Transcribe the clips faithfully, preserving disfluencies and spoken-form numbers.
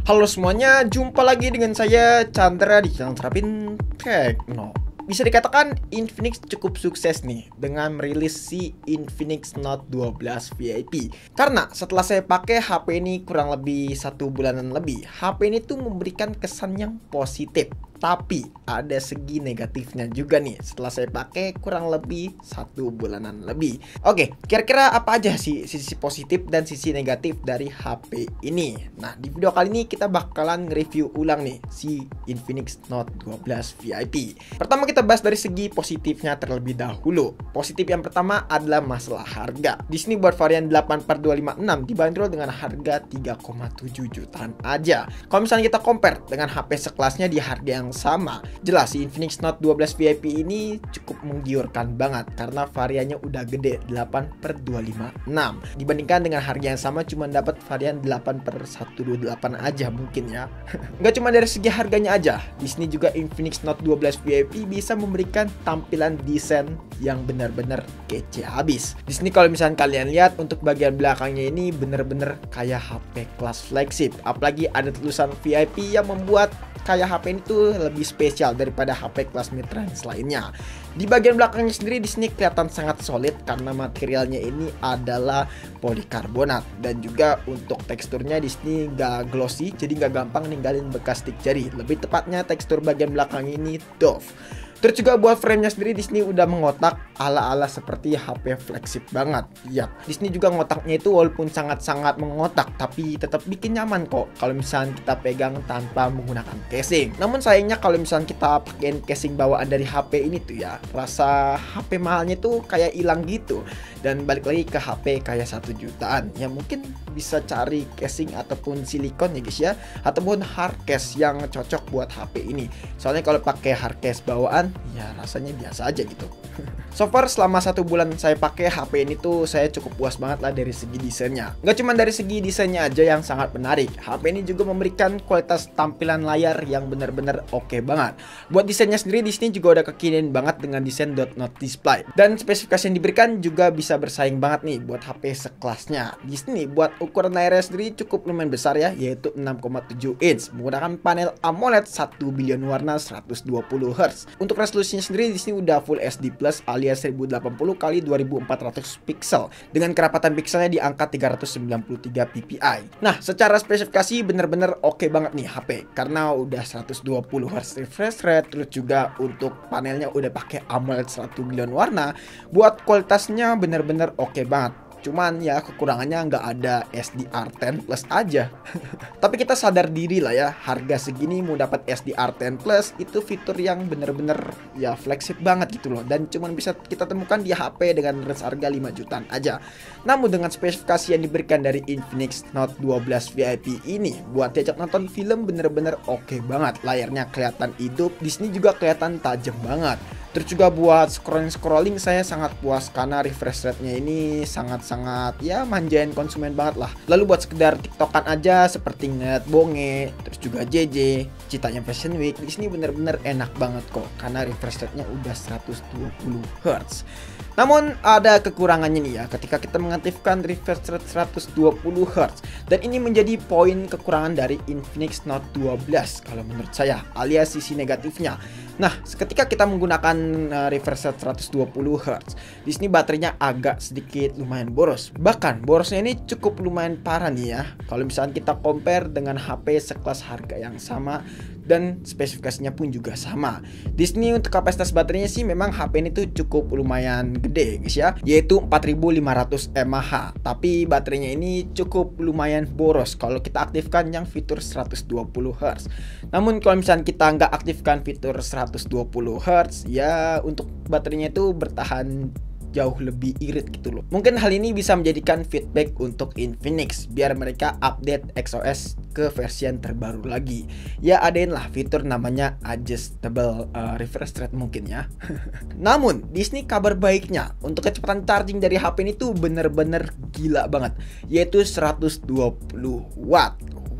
Halo semuanya, jumpa lagi dengan saya Chandra di channel Terapin Tekno. Bisa dikatakan Infinix cukup sukses nih dengan merilis si Infinix Note dua belas V I P. Karena setelah saya pakai H P ini kurang lebih satu bulanan lebih, H P ini tuh memberikan kesan yang positif. Tapi ada segi negatifnya juga nih setelah saya pakai kurang lebih satu bulanan lebih. Oke, kira-kira apa aja sih sisi positif dan sisi negatif dari H P ini? Nah, di video kali ini kita bakalan nge-review ulang nih si Infinix Note dua belas V I P. Pertama kita bahas dari segi positifnya terlebih dahulu. Positif yang pertama adalah masalah harga. Di sini buat varian delapan per dua lima enam dibanderol dengan harga tiga koma tujuh jutaan aja. Kalau misalnya kita compare dengan H P sekelasnya di harga yang sama, jelas si Infinix Note dua belas V I P ini cukup menggiurkan banget karena variannya udah gede delapan per dua lima enam. Dibandingkan dengan harga yang sama cuma dapat varian delapan per seratus dua puluh delapan aja mungkin ya. Nggak cuma dari segi harganya aja, di sini juga Infinix Note dua belas V I P bisa memberikan tampilan desain yang benar-benar kece habis. Di sini kalau misalnya kalian lihat untuk bagian belakangnya ini bener-bener kayak H P kelas flagship. Apalagi ada tulisan V I P yang membuat kayak H P ini tuh lebih spesial daripada H P kelas mid-range lainnya. Di bagian belakangnya sendiri di sini kelihatan sangat solid karena materialnya ini adalah polikarbonat dan juga untuk teksturnya di sini nggak glossy, jadi nggak gampang ninggalin bekas stick jari. Lebih tepatnya tekstur bagian belakang ini doff. Terus juga buat framenya sendiri di sini udah mengotak ala-ala seperti H P flagship banget. Ya, di sini juga ngotaknya itu walaupun sangat-sangat mengotak tapi tetap bikin nyaman kok kalau misalnya kita pegang tanpa menggunakan casing. Namun sayangnya kalau misalnya kita pakein casing bawaan dari H P ini tuh ya, rasa H P mahalnya tuh kayak hilang gitu. Dan balik lagi ke H P kayak satu jutaan. Ya mungkin bisa cari casing ataupun silikon ya guys ya, ataupun hard case yang cocok buat H P ini. Soalnya kalau pakai hard case bawaan ya rasanya biasa aja gitu. So far selama satu bulan saya pakai H P ini tuh saya cukup puas banget lah dari segi desainnya. Nggak cuma dari segi desainnya aja yang sangat menarik, H P ini juga memberikan kualitas tampilan layar yang benar-benar oke okay banget. Buat desainnya sendiri di sini juga udah kekinian banget dengan desain dot not display. Dan spesifikasi yang diberikan juga bisa bersaing banget nih buat H P sekelasnya. Di sini buat ukuran layarnya sendiri cukup lumayan besar ya, yaitu enam koma tujuh inch menggunakan panel AMOLED satu bilion warna seratus dua puluh hertz. Untuk resolusinya sendiri di sini udah Full H D plus alias seribu delapan puluh kali dua ribu empat ratus pixel dengan kerapatan pixelnya di angka tiga ratus sembilan puluh tiga ppi. Nah, secara spesifikasi bener-bener oke okay banget nih H P karena udah seratus dua puluh hertz refresh rate, terus juga untuk panelnya udah pakai AMOLED satu bilion warna. Buat kualitasnya bener-bener oke okay banget. Cuman ya kekurangannya nggak ada S D R sepuluh plus aja. Tapi kita sadar diri lah ya, harga segini mau dapat S D R sepuluh plus itu fitur yang bener-bener ya flagship banget gitu loh. Dan cuman bisa kita temukan di H P dengan range harga lima jutaan aja. Namun dengan spesifikasi yang diberikan dari Infinix Note dua belas V I P ini, buat diajak nonton film bener-bener oke okay banget. Layarnya kelihatan hidup, di sini juga kelihatan tajam banget. Terus juga buat scrolling-scrolling saya sangat puas karena refresh rate-nya ini sangat-sangat ya manjain konsumen banget lah. Lalu buat sekedar tiktokan aja seperti ngeliat bonge, terus juga J J, citanya Fashion Week, di sini bener-bener enak banget kok karena refresh rate-nya udah seratus dua puluh hertz. Namun ada kekurangannya nih ya ketika kita mengaktifkan refresh rate seratus dua puluh hertz, dan ini menjadi poin kekurangan dari Infinix Note dua belas kalau menurut saya, alias sisi negatifnya. Nah, ketika kita menggunakan uh, refresh rate seratus dua puluh hertz, di sini baterainya agak sedikit lumayan boros. Bahkan borosnya ini cukup lumayan parah nih ya. Kalau misalnya kita compare dengan H P sekelas harga yang sama dan spesifikasinya pun juga sama. Di sini untuk kapasitas baterainya sih memang H P ini tuh cukup lumayan gede guys ya, yaitu empat ribu lima ratus mAh. Tapi baterainya ini cukup lumayan boros kalau kita aktifkan yang fitur seratus dua puluh hertz. Namun kalau misalnya kita nggak aktifkan fitur seratus dua puluh hertz, ya untuk baterainya itu bertahan jauh lebih irit gitu loh. Mungkin hal ini bisa menjadikan feedback untuk Infinix biar mereka update X O S ke versi yang terbaru lagi. Ya adain lah fitur namanya adjustable uh, refresh rate mungkin ya. Namun di sini kabar baiknya untuk kecepatan charging dari H P ini tuh bener-bener gila banget, yaitu seratus dua puluh watt.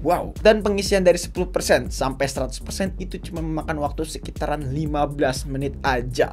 Wow. Dan pengisian dari sepuluh persen sampai seratus persen itu cuma memakan waktu sekitaran lima belas menit aja.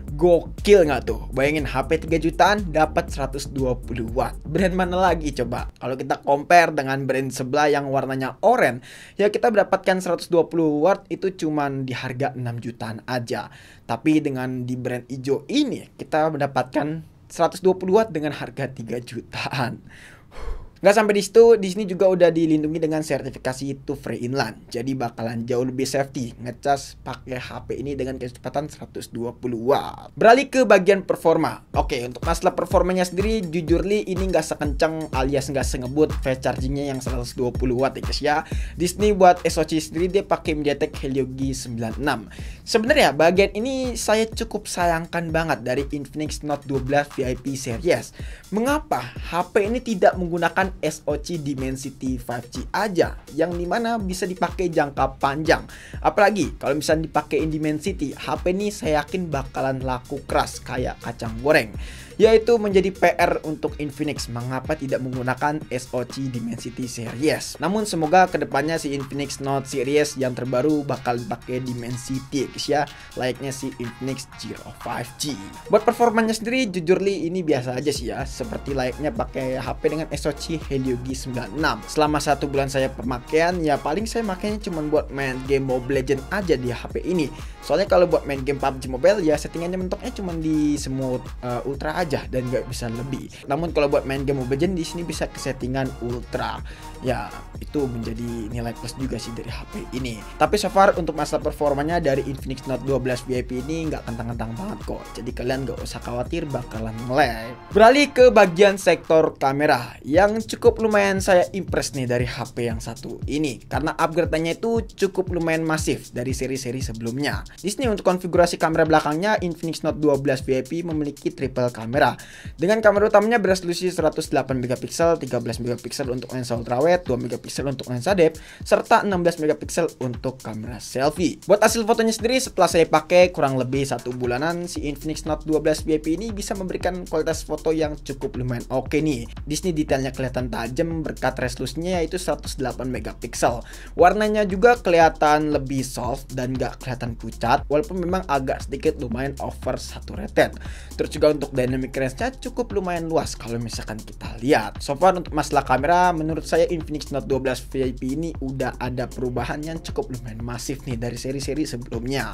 Gokil nggak tuh? Bayangin H P tiga jutaan dapat seratus dua puluh watt. Brand mana lagi coba? Kalau kita compare dengan brand sebelah yang warnanya oranye, ya kita mendapatkan seratus dua puluh watt itu cuman di harga enam jutaan aja. Tapi dengan di brand hijau ini kita mendapatkan seratus dua puluh watt dengan harga tiga jutaan. Nggak sampai di situ, di sini juga udah dilindungi dengan sertifikasi two free inland. Jadi bakalan jauh lebih safety ngecas pakai H P ini dengan kecepatan seratus dua puluh watt. Beralih ke bagian performa. Oke, untuk masalah performanya sendiri, jujur li ini nggak sekencang alias nggak sengebut fast chargingnya yang seratus dua puluh watt ya guys ya. Di sini buat S O C sendiri dia pakai MediaTek Helio G sembilan enam. Sebenarnya bagian ini saya cukup sayangkan banget dari Infinix Note dua belas V I P series. Mengapa H P ini tidak menggunakan S O C Dimensity lima G aja, yang dimana bisa dipakai jangka panjang. Apalagi kalau misalnya dipakai Dimensity, H P ini saya yakin bakalan laku keras kayak kacang goreng. Yaitu menjadi P R untuk Infinix mengapa tidak menggunakan S O C Dimensity series. Namun semoga kedepannya si Infinix Note series yang terbaru bakal pakai Dimensity guys ya, layaknya si Infinix Zero lima G. Buat performanya sendiri jujur li ini biasa aja sih ya, seperti layaknya pakai H P dengan S O C Helio G sembilan enam. Selama satu bulan saya pemakaian, ya paling saya makainya cuma buat main game Mobile Legends aja di H P ini. Soalnya kalau buat main game P U B G Mobile ya settingannya mentoknya cuma di smooth uh, ultra aja dan nggak bisa lebih. Namun kalau buat main game Mobile Legends di sini bisa ke settingan ultra. Ya itu menjadi nilai plus juga sih dari H P ini. Tapi so far untuk masalah performanya dari Infinix Note dua belas V I P ini nggak kentang-kentang banget kok. Jadi kalian nggak usah khawatir bakalan nge-lag. Beralih ke bagian sektor kamera yang cukup lumayan saya impress nih dari H P yang satu ini, karena upgrade-nya itu cukup lumayan masif dari seri-seri sebelumnya. Di sini untuk konfigurasi kamera belakangnya Infinix Note dua belas V I P memiliki triple kamera dengan kamera utamanya beresolusi seratus delapan megapiksel, tiga belas megapiksel untuk lensa ultrawide, dua megapiksel untuk lensa depth, serta enam belas megapiksel untuk kamera selfie. Buat hasil fotonya sendiri setelah saya pakai kurang lebih satu bulanan, si Infinix Note dua belas V I P ini bisa memberikan kualitas foto yang cukup lumayan oke nih. Di sini detailnya kelihatan tajam berkat resolusinya yaitu seratus delapan megapiksel. Warnanya juga kelihatan lebih soft dan gak kelihatan pucat, walaupun memang agak sedikit lumayan over saturated. Terus juga untuk dynamic range-nya cukup lumayan luas kalau misalkan kita lihat. So far untuk masalah kamera, menurut saya Infinix Note dua belas V I P ini udah ada perubahan yang cukup lumayan masif nih dari seri-seri sebelumnya.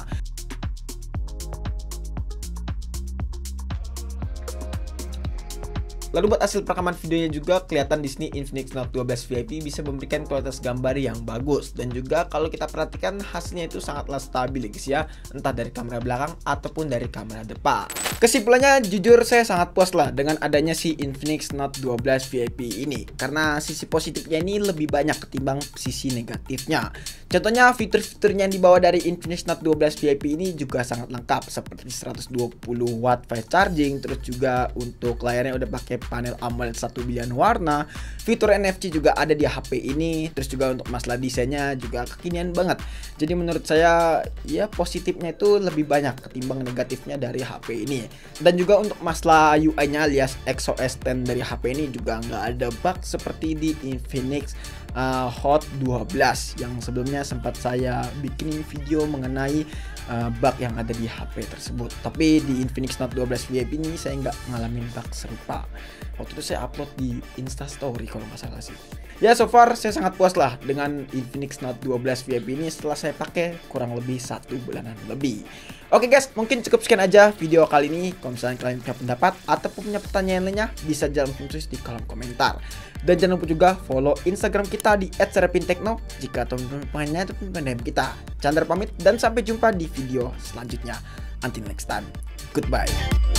Lalu buat hasil perekaman videonya juga kelihatan di sini Infinix Note dua belas V I P bisa memberikan kualitas gambar yang bagus, dan juga kalau kita perhatikan hasilnya itu sangatlah stabil guys ya, entah dari kamera belakang ataupun dari kamera depan. Kesimpulannya jujur saya sangat puas lah dengan adanya si Infinix Note dua belas V I P ini, karena sisi positifnya ini lebih banyak ketimbang sisi negatifnya. Contohnya fitur-fiturnya yang dibawa dari Infinix Note dua belas V I P ini juga sangat lengkap seperti seratus dua puluh watt fast charging, terus juga untuk layarnya udah pakai panel AMOLED satu bilion warna, fitur N F C juga ada di H P ini, terus juga untuk masalah desainnya juga kekinian banget. Jadi menurut saya ya positifnya itu lebih banyak ketimbang negatifnya dari H P ini. Dan juga untuk masalah U I-nya alias X O S sepuluh dari H P ini juga nggak ada bug seperti di Infinix uh, Hot dua belas yang sebelumnya sempat saya bikin video mengenai uh, bug yang ada di H P tersebut. Tapi di Infinix Note dua belas V I P ini saya nggak ngalamin bug serupa. Waktu itu saya upload di Instastory kalau nggak salah sih. Ya so far saya sangat puas lah dengan Infinix Note dua belas V I P ini setelah saya pakai kurang lebih satu bulanan lebih. Oke guys, mungkin cukup sekian aja video kali ini. Kalau misalnya kalian punya pendapat ataupun punya pertanyaan lainnya, bisa jangan lupa tulis di kolom komentar. Dan jangan lupa juga follow Instagram kita di et serapintekno jika teman-teman pengennya ataupun pengen kita. Chandra pamit dan sampai jumpa di video selanjutnya. Until next time, goodbye.